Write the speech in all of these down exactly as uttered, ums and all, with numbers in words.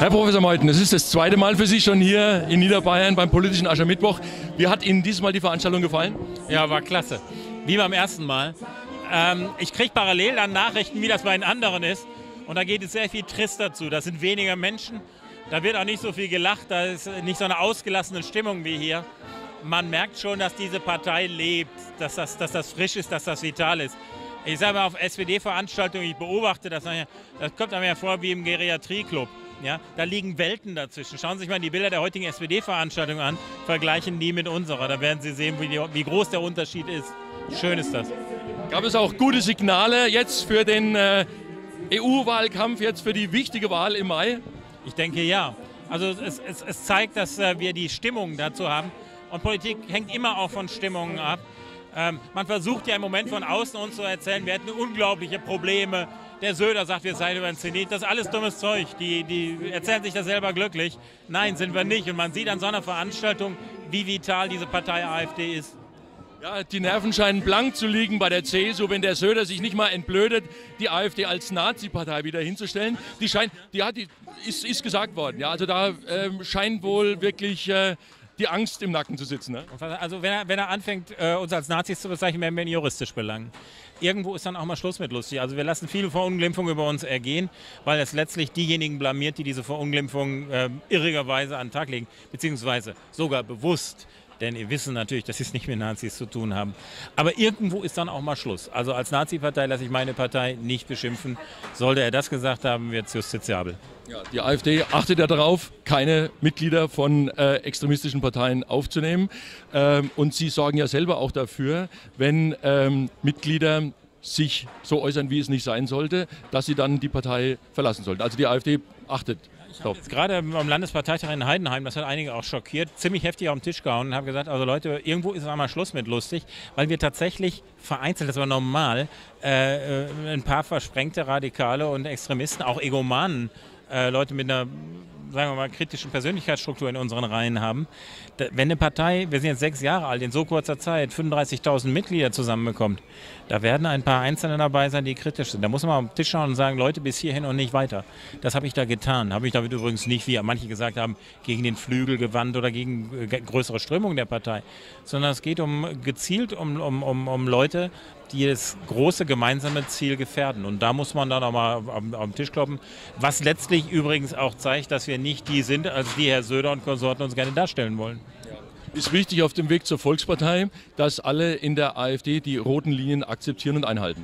Herr Professor Meuthen, es ist das zweite Mal für Sie schon hier in Niederbayern beim politischen Aschermittwoch. Wie hat Ihnen dieses Mal die Veranstaltung gefallen? Ja, war klasse. Wie beim ersten Mal. Ähm, ich kriege parallel dann Nachrichten, wie das bei den anderen ist. Und da geht es sehr viel trister zu. Das sind weniger Menschen. Da wird auch nicht so viel gelacht. Da ist nicht so eine ausgelassene Stimmung wie hier. Man merkt schon, dass diese Partei lebt, dass das, dass das frisch ist, dass das vital ist. Ich sage mal, auf S P D-Veranstaltungen, ich beobachte das, das kommt einem ja vor wie im Geriatrieclub. Ja, da liegen Welten dazwischen. Schauen Sie sich mal die Bilder der heutigen S P D-Veranstaltung an, vergleichen die mit unserer. Da werden Sie sehen, wie, die, wie groß der Unterschied ist. Schön ist das. Gab es auch gute Signale jetzt für den äh, E U-Wahlkampf, jetzt für die wichtige Wahl im Mai? Ich denke ja. Also es, es, es zeigt, dass äh, wir die Stimmung dazu haben. Und Politik hängt immer auch von Stimmungen ab. Ähm, man versucht ja im Moment von außen uns zu erzählen, wir hätten unglaubliche Probleme. Der Söder sagt, wir seien über den Zenit. Das ist alles dummes Zeug. Die, die erzählen sich das selber glücklich. Nein, sind wir nicht. Und man sieht an so einer Veranstaltung, wie vital diese Partei AfD ist. Ja, die Nerven scheinen blank zu liegen bei der C S U, wenn der Söder sich nicht mal entblödet, die AfD als Nazi-Partei wieder hinzustellen. Die scheint, die hat, die ist, ist gesagt worden. Ja, also da ähm, scheint wohl wirklich äh, die Angst im Nacken zu sitzen. Ne? Also wenn er, wenn er anfängt, äh, uns als Nazis zu bezeichnen, werden wir ihn juristisch belangen. Irgendwo ist dann auch mal Schluss mit lustig. Also wir lassen viele Verunglimpfungen über uns ergehen, weil es letztlich diejenigen blamiert, die diese Verunglimpfung äh, irrigerweise an den Tag legen, beziehungsweise sogar bewusst. Denn wir wissen natürlich, dass sie es nicht mit Nazis zu tun haben. Aber irgendwo ist dann auch mal Schluss. Also als Nazi-Partei lasse ich meine Partei nicht beschimpfen. Sollte er das gesagt haben, wird es justiziabel. Ja, die AfD achtet ja darauf, keine Mitglieder von äh, extremistischen Parteien aufzunehmen. Ähm, und Sie sorgen ja selber auch dafür, wenn ähm, Mitglieder sich so äußern, wie es nicht sein sollte, dass sie dann die Partei verlassen sollten. Also die AfD achtet. Ich habe jetzt gerade am Landesparteitag in Heidenheim, das hat einige auch schockiert, ziemlich heftig auf den Tisch gehauen und habe gesagt, also Leute, irgendwo ist es einmal Schluss mit lustig, weil wir tatsächlich vereinzelt, das war normal, äh, ein paar versprengte Radikale und Extremisten, auch Egomanen, äh, Leute mit einer, sagen wir mal, kritischen Persönlichkeitsstruktur in unseren Reihen haben. Da, wenn eine Partei, wir sind jetzt sechs Jahre alt, in so kurzer Zeit fünfunddreißigtausend Mitglieder zusammenbekommt, da werden ein paar Einzelne dabei sein, die kritisch sind. Da muss man mal auf den Tisch schauen und sagen, Leute, bis hierhin und nicht weiter. Das habe ich da getan. Habe ich damit übrigens nicht, wie manche gesagt haben, gegen den Flügel gewandt oder gegen äh, größere Strömungen der Partei, sondern es geht um gezielt um, um, um, um Leute, die das große gemeinsame Ziel gefährden. Und da muss man dann auch mal am, am Tisch kloppen, was letztlich übrigens auch zeigt, dass wir nicht die sind, als die Herr Söder und Konsorten uns gerne darstellen wollen. Ist wichtig auf dem Weg zur Volkspartei, dass alle in der AfD die roten Linien akzeptieren und einhalten.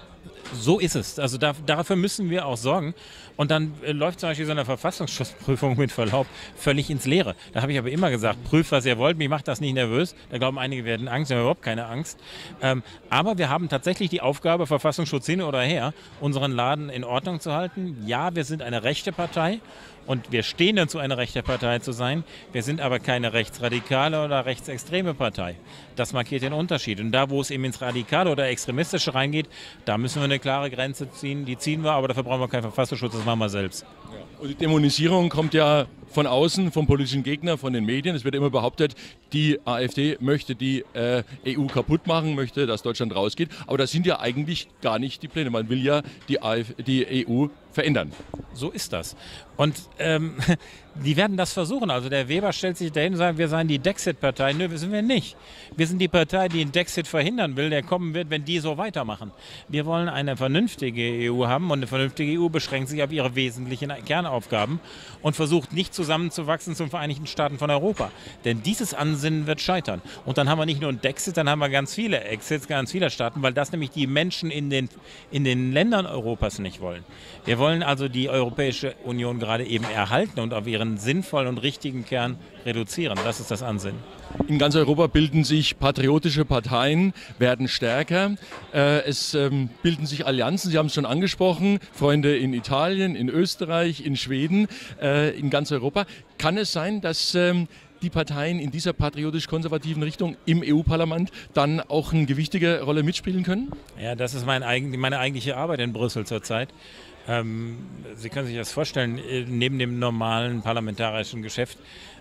So ist es. Also da, dafür müssen wir auch sorgen. Und dann äh, läuft zum Beispiel so eine Verfassungsschutzprüfung mit Verlaub völlig ins Leere. Da habe ich aber immer gesagt, prüft, was ihr wollt. Mich macht das nicht nervös. Da glauben einige, wir hätten Angst. Wir haben überhaupt keine Angst. Ähm, aber wir haben tatsächlich die Aufgabe, Verfassungsschutz hin oder her, unseren Laden in Ordnung zu halten. Ja, wir sind eine rechte Partei. Und wir stehen dazu, eine rechte Partei zu sein. Wir sind aber keine rechtsradikale oder rechtsextreme Partei. Das markiert den Unterschied. Und da, wo es eben ins Radikale oder Extremistische reingeht, da müssen wir eine klare Grenze ziehen. Die ziehen wir, aber dafür brauchen wir keinen Verfassungsschutz, das machen wir selbst. Und die Dämonisierung kommt ja von außen, vom politischen Gegner, von den Medien. Es wird immer behauptet, die AfD möchte die äh, E U kaputt machen, möchte, dass Deutschland rausgeht. Aber das sind ja eigentlich gar nicht die Pläne. Man will ja die, AfD, die E U verändern. So ist das. Und ähm, die werden das versuchen. Also der Weber stellt sich dahin und sagt, wir seien die Dexit-Partei. Nö, sind wir nicht. Wir sind die Partei, die den Dexit verhindern will, der kommen wird, wenn die so weitermachen. Wir wollen eine vernünftige E U haben und eine vernünftige E U beschränkt sich auf ihre wesentlichen Kernaufgaben und versucht nicht zusammenzuwachsen zum Vereinigten Staaten von Europa. Denn dieses Ansinnen wird scheitern. Und dann haben wir nicht nur einen Dexit, dann haben wir ganz viele Exits, ganz viele Staaten, weil das nämlich die Menschen in den, in den Ländern Europas nicht wollen. Wir wollen also die Europäische Union gerade eben erhalten und auf ihren sinnvollen und richtigen Kern reduzieren. Das ist das Ansinnen. In ganz Europa bilden sich patriotische Parteien, werden stärker. Äh, es ähm, bilden sich Allianzen, Sie haben es schon angesprochen, Freunde in Italien, in Österreich, in Schweden, äh, in ganz Europa. Kann es sein, dass ähm, die Parteien in dieser patriotisch-konservativen Richtung im E U-Parlament dann auch eine gewichtige Rolle mitspielen können? Ja, das ist mein eigen, meine eigentliche Arbeit in Brüssel zurzeit. Ähm, Sie können sich das vorstellen, neben dem normalen parlamentarischen Geschäft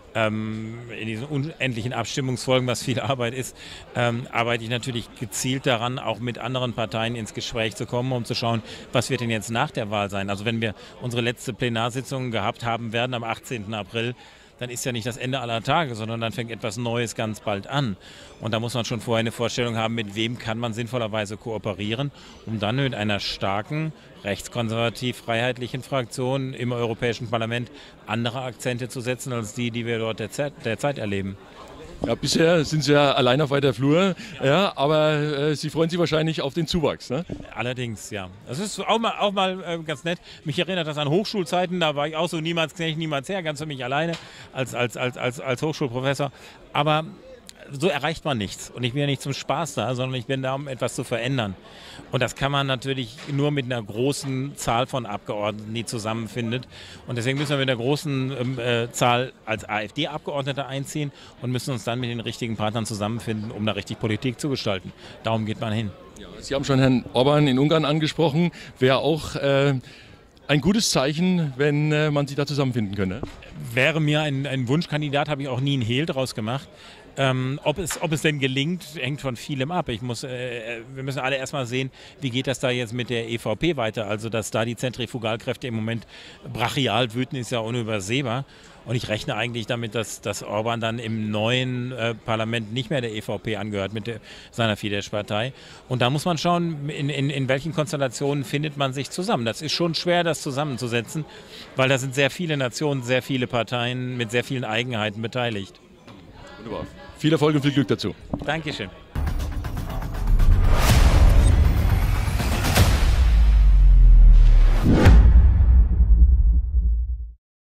ähm, in diesen unendlichen Abstimmungsfolgen, was viel Arbeit ist, ähm, arbeite ich natürlich gezielt daran, auch mit anderen Parteien ins Gespräch zu kommen, um zu schauen, was wird denn jetzt nach der Wahl sein. Also wenn wir unsere letzte Plenarsitzung gehabt haben werden am achtzehnten April, dann ist ja nicht das Ende aller Tage, sondern dann fängt etwas Neues ganz bald an. Und da muss man schon vorher eine Vorstellung haben, mit wem kann man sinnvollerweise kooperieren, um dann mit einer starken, rechtskonservativ-freiheitlichen Fraktion im Europäischen Parlament andere Akzente zu setzen, als die, die wir dort derzeit, derzeit erleben. Ja, bisher sind Sie ja allein auf weiter Flur, ja, aber äh, Sie freuen sich wahrscheinlich auf den Zuwachs, ne? Allerdings, ja. Das ist auch mal, auch mal äh, ganz nett. Mich erinnert das an Hochschulzeiten, da war ich auch so niemals Knecht, niemals her, ganz für mich alleine als, als, als, als, als Hochschulprofessor. Aber so erreicht man nichts. Und ich bin ja nicht zum Spaß da, sondern ich bin da, um etwas zu verändern. Und das kann man natürlich nur mit einer großen Zahl von Abgeordneten, die zusammenfindet. Und deswegen müssen wir mit einer großen äh, Zahl als AfD-Abgeordnete einziehen und müssen uns dann mit den richtigen Partnern zusammenfinden, um da richtig Politik zu gestalten. Darum geht man hin. Ja, Sie haben schon Herrn Orban in Ungarn angesprochen. Wäre auch äh, ein gutes Zeichen, wenn äh, man sich da zusammenfinden könnte. Wäre mir ein, ein Wunschkandidat, habe ich auch nie einen Hehl draus gemacht. Ähm, ob, es, ob es denn gelingt, hängt von vielem ab. Ich muss, äh, wir müssen alle erstmal sehen, wie geht das da jetzt mit der E V P weiter. Also, dass da die Zentrifugalkräfte im Moment brachial wüten, ist ja unübersehbar. Und ich rechne eigentlich damit, dass, dass Orban dann im neuen äh, Parlament nicht mehr der E V P angehört mit der, seiner Fidesz-Partei. Und da muss man schauen, in, in, in welchen Konstellationen findet man sich zusammen. Das ist schon schwer, das zusammenzusetzen, weil da sind sehr viele Nationen, sehr viele Parteien mit sehr vielen Eigenheiten beteiligt. Wunderbar. Viel Erfolg und viel Glück dazu. Dankeschön.